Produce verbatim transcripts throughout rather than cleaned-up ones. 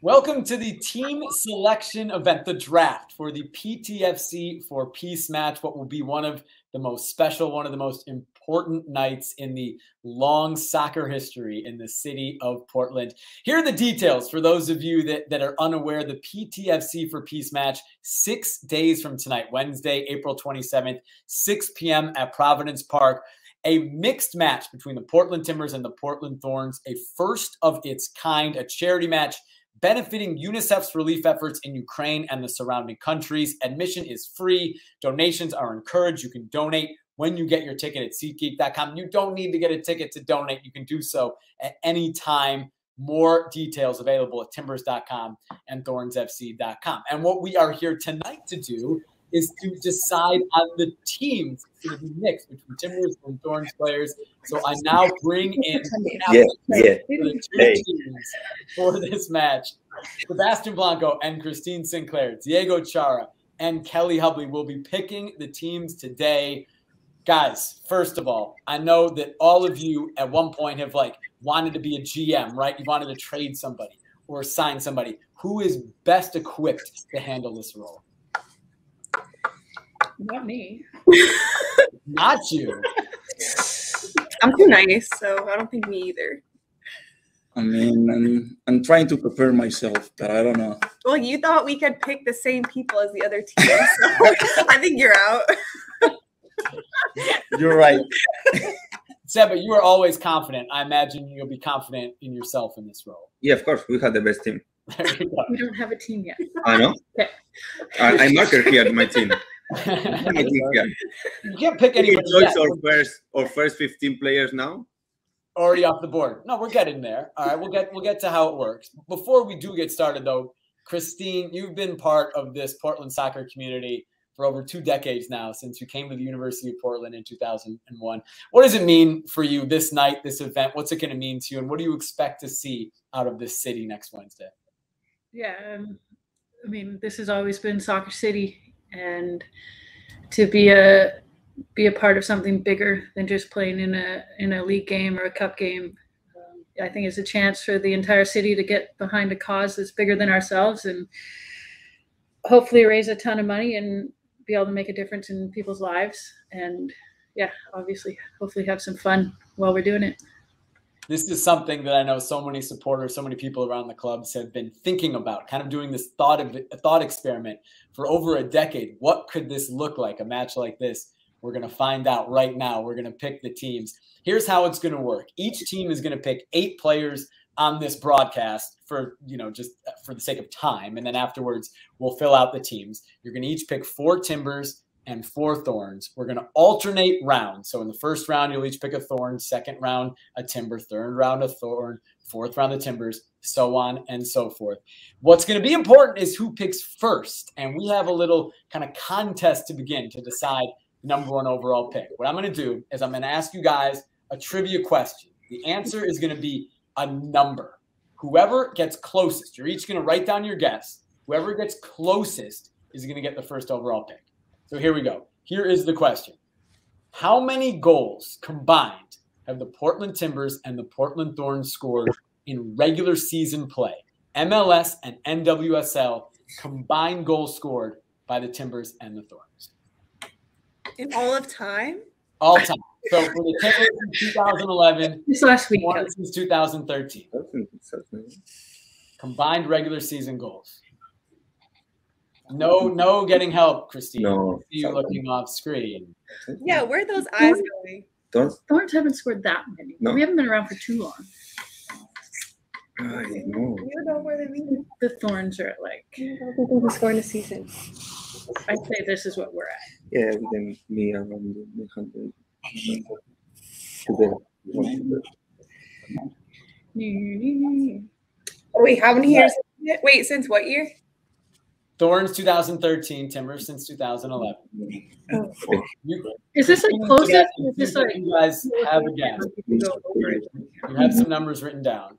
Welcome to the team selection event, the draft for the P T F C for Peace match, what will be one of the most special, one of the most important nights in the long soccer history in the city of Portland. Here are the details for those of you that, that are unaware. The P T F C for Peace match, six days from tonight, Wednesday, April twenty-seventh, six p m at Providence Park. A mixed match between the Portland Timbers and the Portland Thorns, a first of its kind, a charity match benefiting UNICEF's relief efforts in Ukraine and the surrounding countries. Admission is free. Donations are encouraged. You can donate when you get your ticket at SeatGeek dot com. You don't need to get a ticket to donate. You can do so at any time. More details available at timbers dot com and thorns f c dot com. And what we are here tonight to do is to decide on the teams. It's going to be mixed between Timbers and Thorns players. So I now bring in yeah, yeah. the two hey. teams for this match. Sebastian Blanco and Christine Sinclair, Diego Chara and Kelli Hubley will be picking the teams today. Guys, first of all, I know that all of you at one point have like wanted to be a G M, right? You wanted to trade somebody or sign somebody. Who is best equipped to handle this role? Not me. Not you. I'm too nice, so I don't think me either. I mean, I'm, I'm trying to prepare myself, but I don't know. Well, you thought we could pick the same people as the other team, so I think you're out. You're right. Seba, you are always confident. I imagine you'll be confident in yourself in this role. Yeah, of course. We have the best team. We don't have a team yet. I know. Okay. I, I mark it here, my team. My team here. You can't pick Any anybody choice yet. our first, our first fifteen players now? Already off the board. No, we're getting there. All right, we'll get we'll get to how it works. Before we do get started, though, Christine, you've been part of this Portland soccer community for over two decades now, since you came to the University of Portland in two thousand one. What does it mean for you this night, this event? What's it going to mean to you, and what do you expect to see out of this city next Wednesday? Yeah, um, I mean, this has always been Soccer City, and to be a be a part of something bigger than just playing in a in a league game or a cup game, um, I think it's a chance for the entire city to get behind a cause that's bigger than ourselves, and hopefully raise a ton of money and be able to make a difference in people's lives. And yeah, obviously, hopefully have some fun while we're doing it. This is something that I know so many supporters, so many people around the clubs have been thinking about, kind of doing this thought of a thought experiment for over a decade. What could this look like, a match like this? We're going to find out right now. We're going to pick the teams. Here's how it's going to work. Each team is going to pick eight players on this broadcast for, you know, just for the sake of time. And then afterwards, we'll fill out the teams. You're going to each pick four Timbers and four Thorns. We're going to alternate rounds. So in the first round, you'll each pick a Thorn, second round, a Timber, third round, a Thorn, fourth round, the Timbers, so on and so forth. What's going to be important is who picks first. And we have a little kind of contest to begin to decide number one overall pick. What I'm going to do is I'm going to ask you guys a trivia question. The answer is going to be a number. Whoever gets closest, you're each going to write down your guess. Whoever gets closest is going to get the first overall pick. So here we go. Here is the question. How many goals combined have the Portland Timbers and the Portland Thorns scored in regular season play? M L S and N W S L combined goals scored by the Timbers and the Thorns. In all of time? All time. So for the Timbers in two thousand eleven, This last week, Thorns since two thousand thirteen. Combined regular season goals. No, no getting help, Christine. No. I see you looking off screen. Yeah, where are those eyes going? Thorns? Thorns haven't scored that many. No. We haven't been around for too long. I know. You know where they mean. The Thorns are at like, I don't think we score in a season. I'd say this is what we're at. Yeah, then me around the hundred. Wait, how many years? Wait, since what year? Thorns two thousand thirteen, Timbers since two thousand eleven. Oh. You, Is this like closest? Is this like you guys have a guess. You have some numbers written down.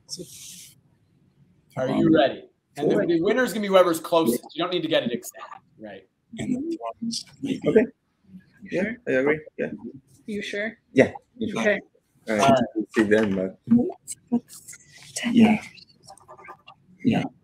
Are you ready? And the, the winner is going to be whoever's closest. You don't need to get it exact, right? Okay. Yeah, I agree. Yeah. You sure? Yeah. Okay. I see them, but Yeah. Yeah.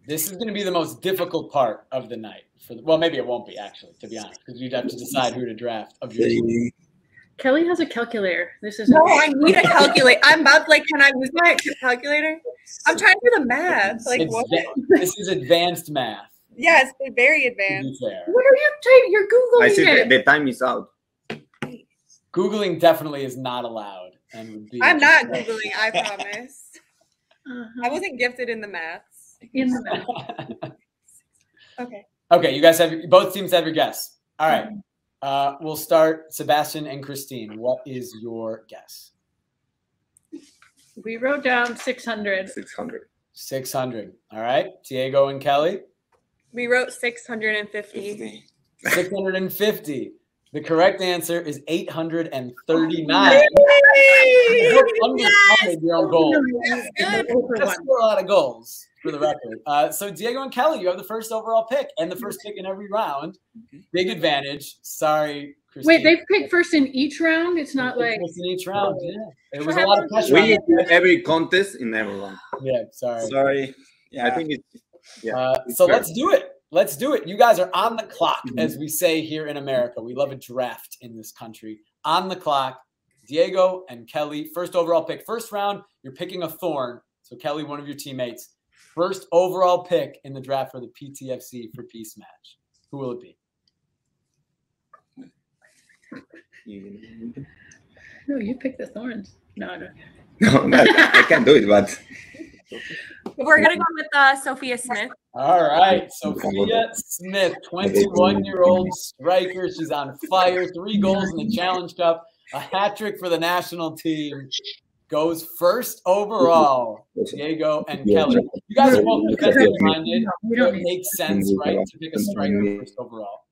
This is going to be the most difficult part of the night. For the, well, maybe it won't be actually, to be honest, because you'd have to decide who to draft of your team. Kelly has a calculator. This is No, I need a calculator. I'm about like, can I use my calculator? I'm trying to do the math. Like, It's what? ve- this is advanced math. Yes, very To be advanced. fair. What are you typing? You're googling I see the, it. the time is out. Googling definitely is not allowed, and would be. I'm not Googling, I promise. Uh-huh. I wasn't gifted in the maths. In the math. Okay. Okay, you guys have both teams have your guess. All right, uh, we'll start. Sebastian and Christine, what is your guess? We wrote down six hundred. six hundred. Six hundred. All right, Diego and Kelly. We wrote six hundred fifty. Six hundred and fifty. The correct answer is eight hundred and thirty-nine. You're undercounted your own goal. That's good. That's a lot of goals for the record. Uh, so Diego and Kelly, you have the first overall pick and the first pick in every round. Big advantage. Sorry, Christine. Wait, they've picked first in each round? It's not like First in each round. Yeah, it was a lot of pressure. We on them. every contest in everyone. Yeah, sorry. Sorry. Yeah. I think it's yeah. Uh, it's so fair. let's do it. Let's do it. You guys are on the clock, as we say here in America. We love a draft in this country. On the clock, Diego and Kelly, first overall pick. First round, you're picking a thorn. So Kelly, one of your teammates, first overall pick in the draft for the P T F C for Peace Match. Who will it be? no, you picked the thorns. No, no. No, that, I can't do it, but We're gonna go with uh, Sophia Smith. All right, Sophia Smith, twenty-one-year-old striker. She's on fire. Three goals in the Challenge Cup, a hat trick for the national team. Goes first overall. Diego and Kelly. You guys are both defensive minded. We don't It need makes sense, right, to pick a striker first overall.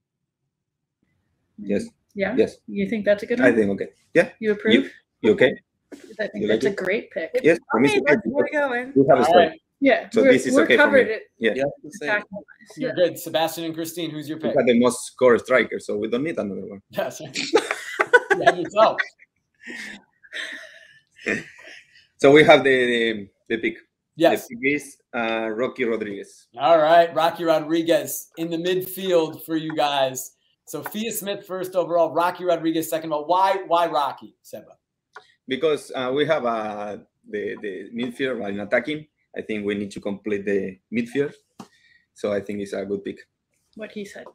yes, Yeah? yes. You think that's a good I one? think okay. Yeah, You approve? you, you okay? I think you that's like a great pick. Yes, for me, Okay, it's okay let's because get going. we have a All strike. right, Yeah, So we're, this is we're okay for covered me. it. Yeah, You have to say it. attacking-wise. you're Yeah. good. Sebastian and Christine, who's your we pick? have the most score striker, so we don't need another one. Yes. You have yourself. So we have the the, the pick. Yes. The pick is uh, Rocky Rodriguez. All right, Rocky Rodriguez in the midfield for you guys. Sophia Smith first overall, Rocky Rodriguez second overall. Why? Why Rocky, Seba? Because uh, we have uh, the the midfield while in attacking. I think we need to complete the midfield, so I think it's a good pick. What he said.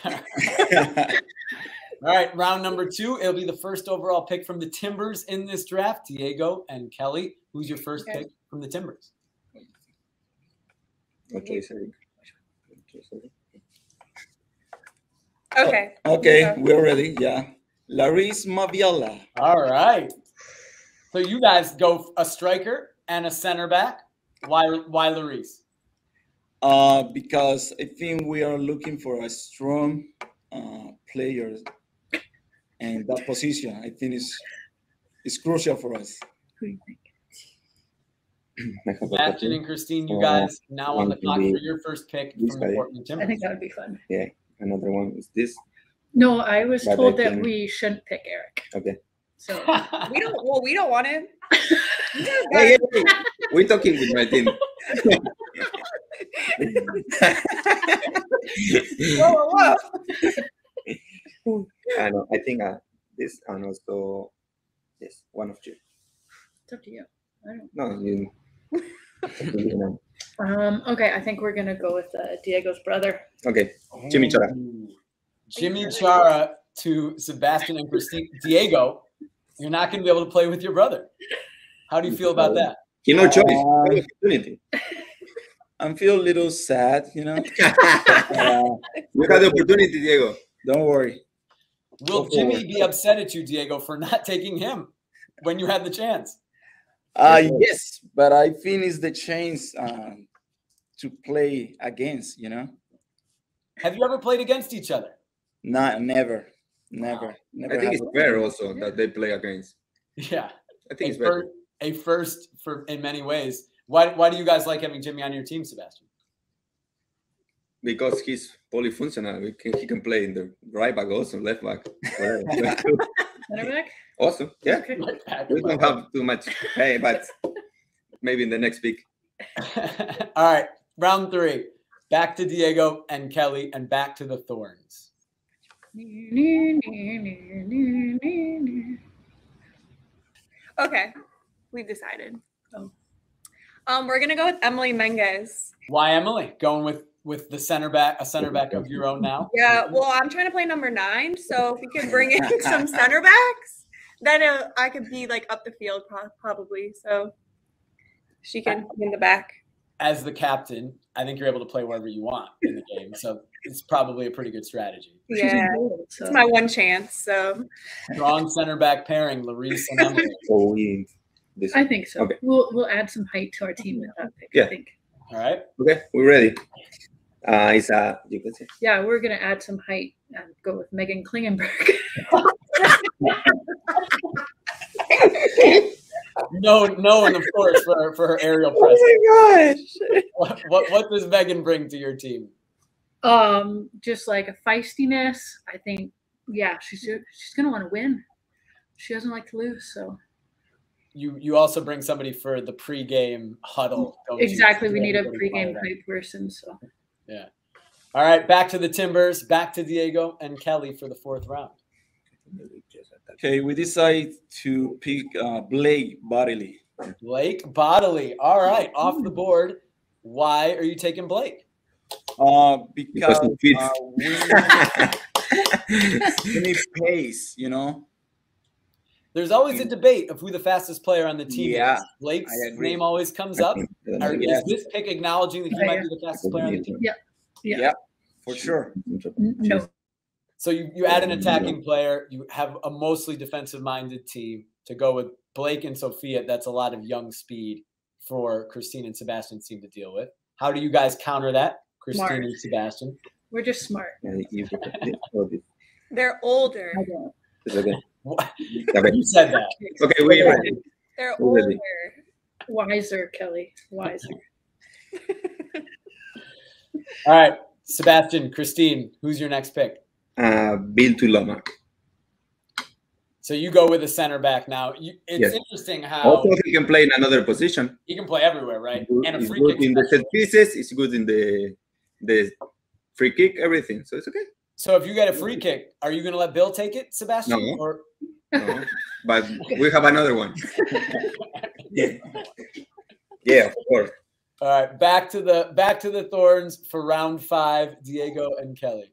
All right, round number two. It'll be the first overall pick from the Timbers in this draft. Diego and Kelly, who's your first Okay. pick from the Timbers? Okay, sorry. Okay, sorry. Okay. Okay, we're ready. Yeah. Laris Maviola. All right. So you guys go a striker and a center back. Why? Why Larice? Uh, because I think we are looking for a strong uh, player, and that position I think is is crucial for us. Sebastian and Christine, you guys now on the clock for your first pick from the Portland I Timbers. think that would be fun. Yeah, another one is this. No, I was But told I that think- we shouldn't pick Eric. Okay. So We don't. Well, we don't want him. You guys got- Hey, hey, hey. We're talking with my team. Whoa, whoa, whoa. I know. I think uh, this and also yes, one of you. it's up to you. I don't. No, you. you know. Um. Okay, I think we're gonna go with uh, Diego's brother. Okay, Jimmy Chara. Ooh. Jimmy Chara to Sebastian and Christine. Diego, you're not going to be able to play with your brother. How do you feel about that? He no choice. Uh, No opportunity. I feel a little sad, you know. You had the opportunity, Diego. Don't worry. Will Go Jimmy forward. be upset at you, Diego, for not taking him when you had the chance? Uh, yes, but I think it's the chance uh, to play against, you know. Have you ever played against each other? Not never, never, never. I think it's happened. fair also that they play against. Yeah. I A, think it's better. fir- a first for in many ways. Why, why do you guys like having Jimmy on your team, Sebastian? Because he's polyfunctional. We can, he can play in the right back also, left back. whatever. Center back. Awesome. Yeah. Okay. Right back. We don't have too much. Hey, but maybe in the next pick. All right. round three. Back to Diego and Kelli, and back to the Thorns. Okay, we've decided. Oh. Um, we're gonna go with Emily Menges. Why Emily? Going with with the center back, a center back of your own now? Yeah, well, I'm trying to play number nine, so if we could bring in some center backs, then uh, I could be like up the field probably. So she can be in the back. As the captain, I think you're able to play wherever you want in the game. So it's probably a pretty good strategy. Yeah, it's my one chance. So strong center back pairing, Larisse and Emily. Oh, we, this, I think so. Okay. We'll we'll add some height to our team with that pick. Yeah. I think. All right. Okay, we're ready. Uh, it's uh, you can say. Yeah, we're gonna add some height and go with Megan Klingenberg. No, no, and of course for for her aerial presence. Oh my gosh! What, what what does Megan bring to your team? Um, just like a feistiness. I think, yeah, she's she's gonna want to win. She doesn't like to lose, so. You you also bring somebody for the pregame huddle. Exactly, we need a pregame hype person. So. Yeah. All right, back to the Timbers. Back to Diego and Kelli for the fourth round. Okay, we decide to pick uh, Blake Bodily. Blake Bodily. All right, off the board. Why are you taking Blake? Uh, because uh, we, we need pace, you know. There's always a debate of who the fastest player on the team yeah, is. Blake's name always comes up. Are, yeah. Is this pick acknowledging that he might be the fastest player on the team? Yeah, yeah, yeah for sure. No. So you, you add an attacking player. You have a mostly defensive-minded team to go with Blake and Sophia. That's a lot of young speed for Christine and Sebastian's team to deal with. How do you guys counter that, Christine smart. and Sebastian? We're just smart. They're older. What? You said that. Okay, wait. wait. They're older. Wiser, Kelli. Wiser. All right, Sebastian, Christine, who's your next pick? Uh, Bill Tuloma. So you go with a center back now. You, it's yes. interesting how also he can play in another position. He can play everywhere, right? Good, and a free good kick in the set pieces. It's good in the the free kick. Everything. So it's okay. So if you get a free kick, are you going to let Bill take it, Sebastian? No. Or... no. But we have another one. yeah. Yeah, of course. All right, back to the back to the Thorns for round five. Diego and Kelli.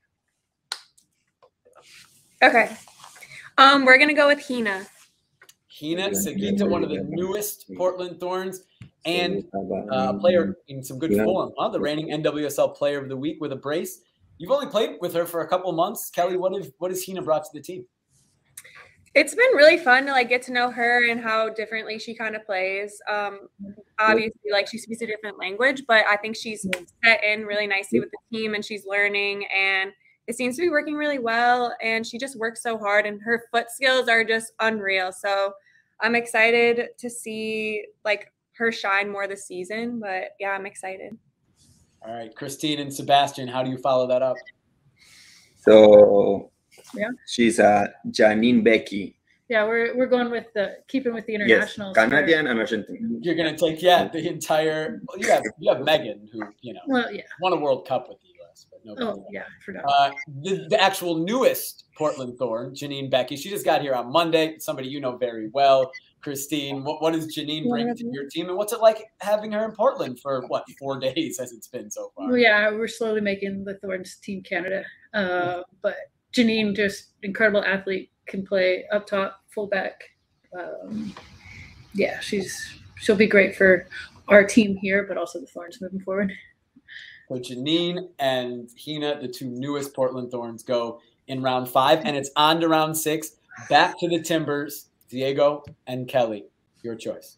Okay. Um, we're gonna go with Hina. Hina Seguita, one of the newest Portland Thorns, and uh, a player in some good form. Huh? The reigning N W S L Player of the Week with a brace. You've only played with her for a couple months, Kelli. What have what has Hina brought to the team? It's been really fun to like get to know her and how differently she kind of plays. Um, obviously, like she speaks a different language, but I think she's set in really nicely with the team and she's learning and it seems to be working really well. And she just works so hard and her foot skills are just unreal. So I'm excited to see like her shine more this season. But yeah, I'm excited. All right, Christine and Sebastian, how do you follow that up? So. Yeah, she's uh Janine Becky. Yeah, we're we're going with the keeping with the international. Yes, Canadian and Argentine. You're gonna take yeah the entire. Well, you have you have Megan who you know well, yeah. won a World Cup with the U S, but no. Oh problem. yeah, I forgot. Uh, the, the actual newest Portland Thorn, Janine Becky. She just got here on Monday. Somebody you know very well, Christine. What what does Janine bring to your team, and what's it like having her in Portland for what four days as it's been so far? Well, yeah, we're slowly making the Thorns Team Canada, uh, but. Janine, just incredible athlete, can play up top, fullback. Um, yeah, she's she'll be great for our team here, but also the Thorns moving forward. So Janine and Hina, the two newest Portland Thorns, go in round five, and it's on to round six. Back to the Timbers, Diego and Kelli. Your choice.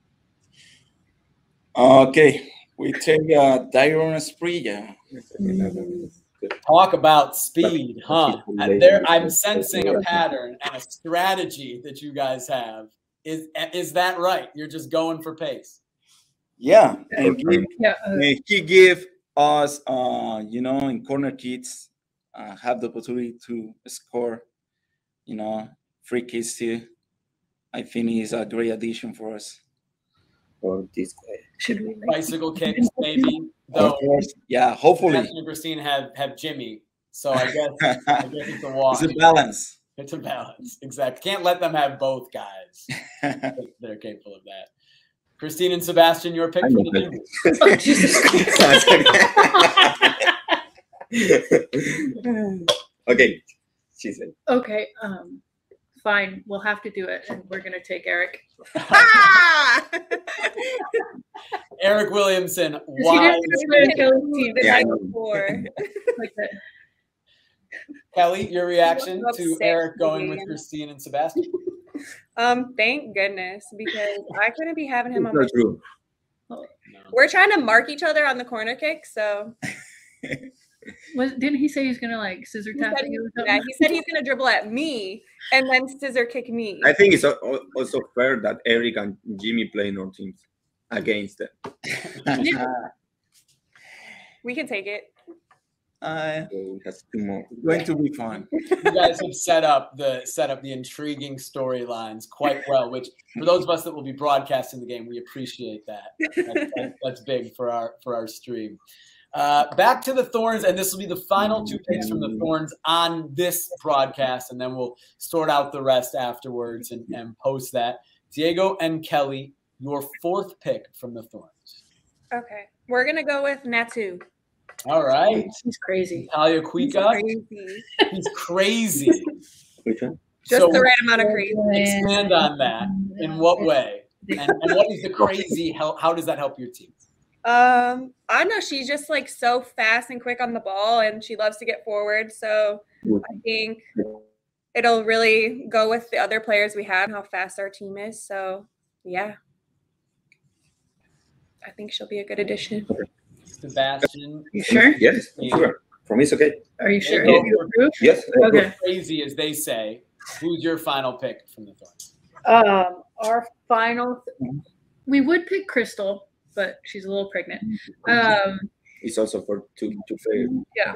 Okay, we take uh, Dairon Esprilla. Mm-hmm. Talk about speed, huh? And there, I'm sensing a pattern and a strategy that you guys have. Is is that right? You're just going for pace. Yeah, and give, yeah, uh, he give us, uh, you know, in corner kicks, uh, have the opportunity to score, you know, free kicks too. I think he's a great addition for us. or this guy. Should we like, bicycle kicks, maybe. Though yeah, hopefully. Sebastian and Christine have have Jimmy, so I guess I guess it's a wash. It's a balance. It's a balance, exactly. Can't let them have both guys. They're capable of that. Christine and Sebastian, your pick for the team. oh, Jesus Christ. Okay, she said. Okay, um, fine. We'll have to do it, and we're gonna take Eric. Eric Williamson. He Why? didn't play on Kelly's team the Yeah, I night know. before. Like that. Kelly, your reaction I'm to upset Eric going with again. Christine and Sebastian? Um, thank goodness, because I couldn't be having him on my That's true. No. We're trying to mark each other on the corner kick, so Was, didn't he say he's gonna like scissor he tap said, you or yeah, something? he said he's gonna dribble at me and then scissor kick me. I think it's al- al- also fair that Eric and Jimmy play in our teams against them. We can take it. uh, So we have two more. it's going to be fun. You guys have set up the set up the intriguing storylines quite well, which for those of us that will be broadcasting the game, we appreciate that. That- that- that's big for our for our stream. Uh, back to the Thorns, and this will be the final two picks from the Thorns on this broadcast, and then we'll sort out the rest afterwards and, and post that. Diego and Kelly, your fourth pick from the Thorns. Okay, we're gonna go with Natu. All right. He's crazy. Natalia He's Cuica, crazy. he's crazy. Which one? Just So the right amount of crazy. expand on that. In what way? And, and what is the crazy? How, how does that help your team? Um, I don't know. She's just like so fast and quick on the ball, and she loves to get forward. So I think it'll really go with the other players we have and how fast our team is. So yeah, I think she'll be a good addition. Sebastian, You sure? Yes, sure. For me, it's okay. Are you sure? Yeah. You approve? Yes. Okay. crazy as they say. Who's your final pick from the Thorns? Um, our final. We would pick Crystal, but she's a little pregnant. Um, It's also for two two players. yeah.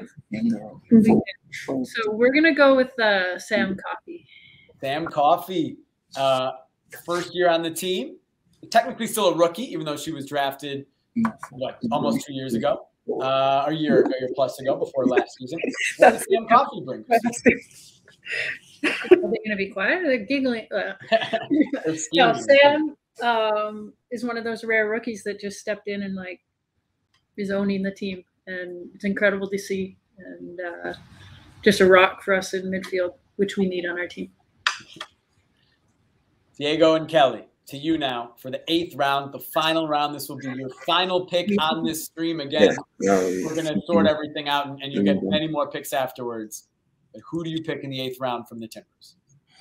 So we're gonna go with uh, Sam Coffey. Sam Coffey, uh, first year on the team. Technically still a rookie, even though she was drafted what almost two years ago, uh, a year ago, a year plus ago, before last season. What does Sam Coffey bring? Are they going to be quiet? They're giggling. Uh, no, Sam um, is one of those rare rookies that just stepped in and like is owning the team, and it's incredible to see. And uh, just a rock for us in midfield, which we need on our team. Diego and Kelly, to you now for the eighth round, the final round. This will be your final pick on this stream again. No, We're going to sort everything out, and, and you'll get many more picks afterwards. But who do you pick in the eighth round from the Timbers?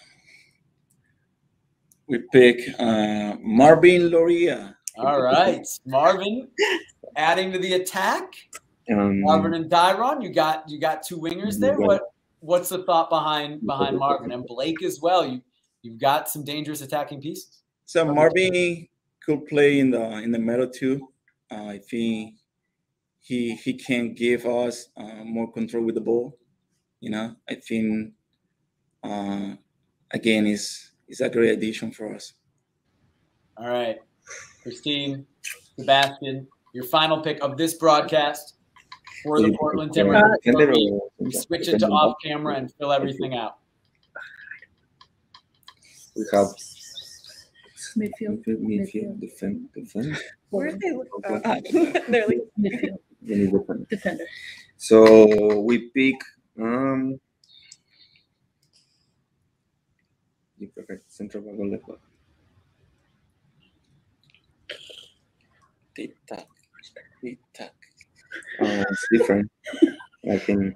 We pick uh, Marvin Loria. All right, Marvin, adding to the attack. Um, Marvin and Dyron, you got you got two wingers there. What what's the thought behind behind Marvin and Blake as well? You you've got some dangerous attacking pieces. So Marvin could play in the in the middle too. Uh, I think he he can give us uh, more control with the ball. You know, I think uh, again is is a great addition for us. All right, Christine, Sebastian, your final pick of this broadcast for the Portland Timbers. We switch it to off camera and fill everything out. We have Midfield. midfield, midfield, defend, defend. Where are they? Oh, uh, they're like Midfield. We need defend. Defender. So we pick. Um, you prefer central back or left back? Tick tock, tick tock. Uh, it's different. I think.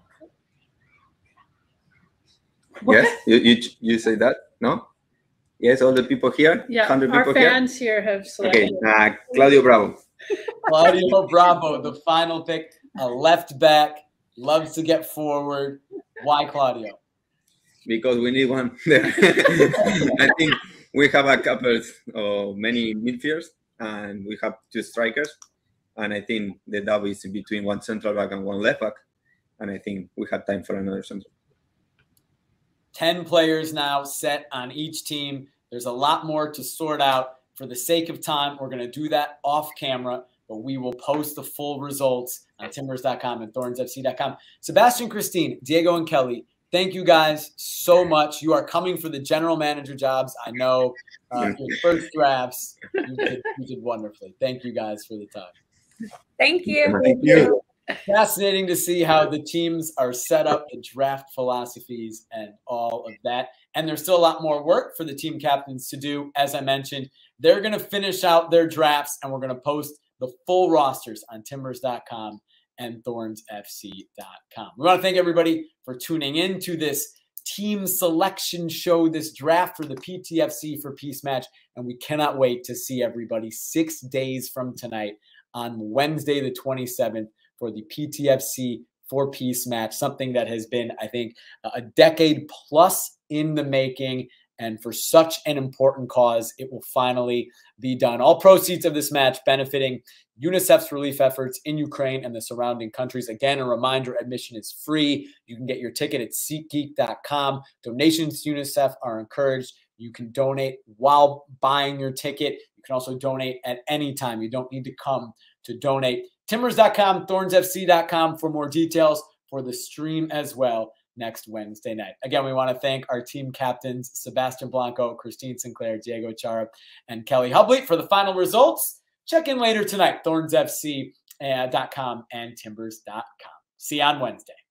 What? Yes, you, you you say that? No. Yes, all the people here. Yeah, Hundred our people here. fans here have Okay, selected. uh, Claudio Bravo. Claudio Bravo, the final pick, a left back, loves to get forward. Why Claudio? Because we need one there. I think we have a couple of many midfielders and we have two strikers. And I think the double is between one central back and one left back. And I think we have time for another central. ten players now set on each team. There's a lot more to sort out For the sake of time, we're going to do that off camera, but we will post the full results on timbers dot com and thorns f c dot com. Sebastian, Christine, Diego, and Kelly, thank you guys so much. You are coming for the general manager jobs. I know uh, your first drafts, you did, you did wonderfully. Thank you guys for the time. Thank you. Thank you. Fascinating to see how the teams are set up, the draft philosophies, and all of that. And there's still a lot more work for the team captains to do. As I mentioned, they're going to finish out their drafts, and we're going to post the full rosters on timbers dot com and thorns f c dot com. We want to thank everybody for tuning in to this team selection show, this draft for the P T F C for Peace match. And we cannot wait to see everybody six days from tonight on Wednesday, the twenty-seventh, for the P T F C for Peace match, something that has been, I think, a decade plus in the making. And for such an important cause, it will finally be done. All proceeds of this match benefiting UNICEF's relief efforts in Ukraine and the surrounding countries. Again, a reminder, admission is free. You can get your ticket at SeatGeek dot com. Donations to UNICEF are encouraged. You can donate while buying your ticket. You can also donate at any time. You don't need to come to donate. timbers dot com, thorns f c dot com for more details for the stream as well next Wednesday night. Again, we want to thank our team captains, Sebastian Blanco, Christine Sinclair, Diego Chara, and Kelly Hubley for the final results. Check in later tonight, thorns f c dot com and timbers dot com. See you on Wednesday.